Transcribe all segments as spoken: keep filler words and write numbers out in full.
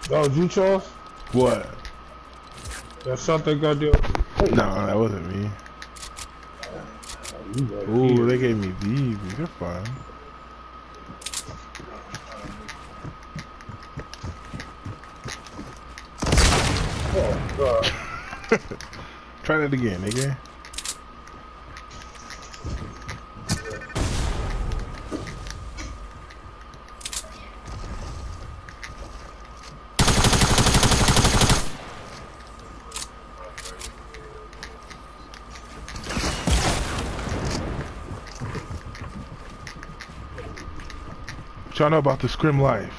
Oh, you Charles? What? That shot that got there. No, that wasn't me. Oh, Ooh, they gave me these. These are fun. Oh, God. Try that again, nigga. What y'all know about the scrim life?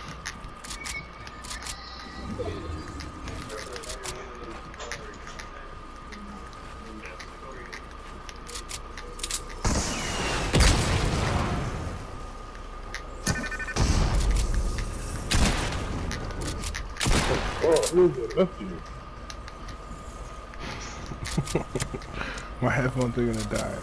Oh, who the left you? My headphones are gonna die.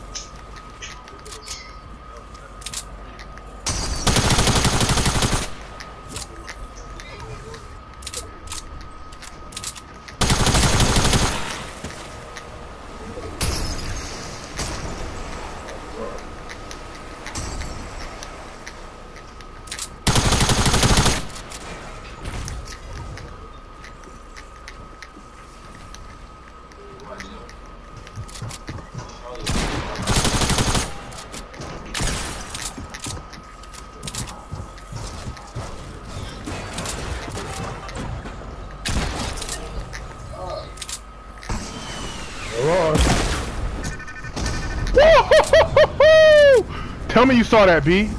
Tell me you saw that, B.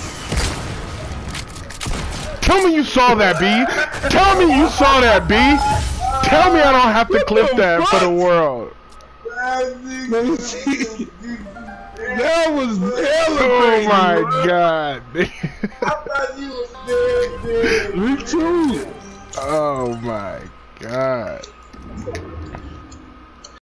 Tell me you saw that, B. Tell me you saw that, B. Tell me I don't have to clip that for the world. Let me see. That was hella Oh crazy, my bro. God. I thought you was dead, dude. Me too. Oh my God.